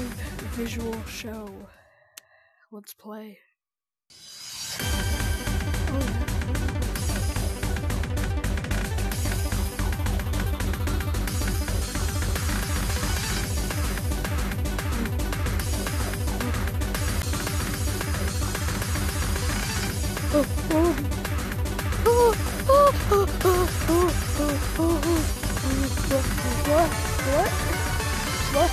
visual show. Let's play. What?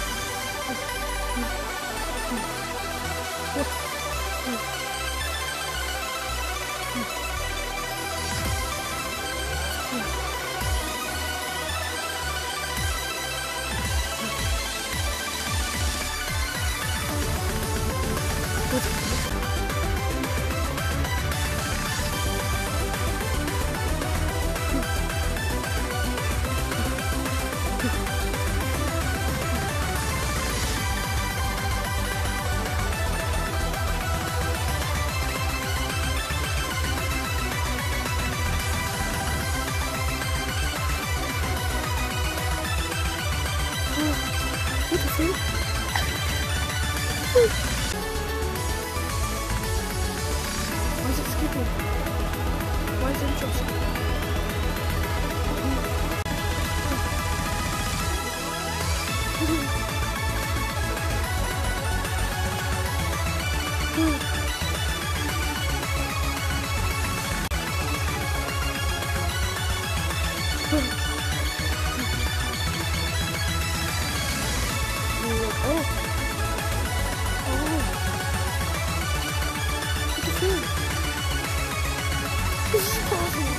Why is it skipping? Why is it interesting? This is awesome.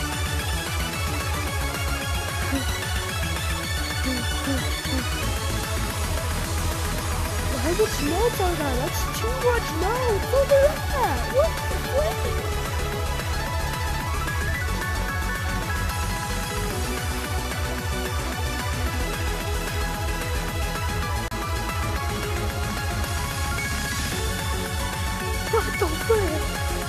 Why much notes on that? That's too much notes. Look at that. What the flip? What the flip?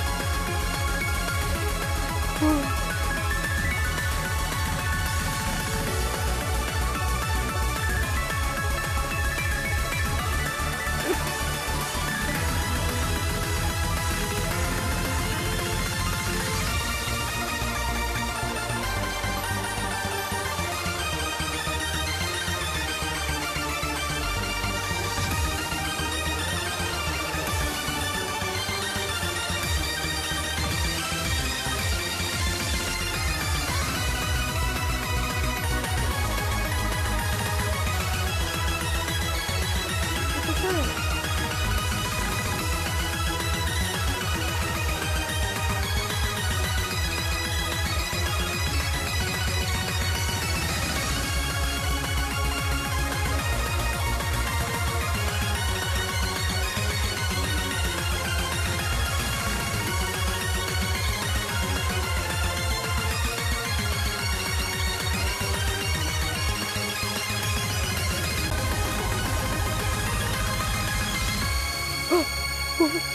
What the fuck?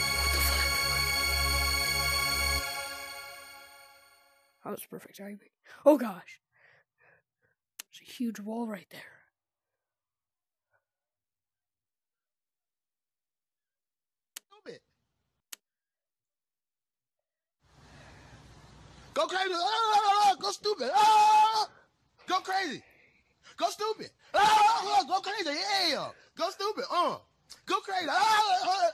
That was perfect timing. Oh gosh. There's a huge wall right there. Stupid. Go crazy. Go stupid. Go crazy. Go stupid. Go crazy. Yeah. Go stupid. Go crazy.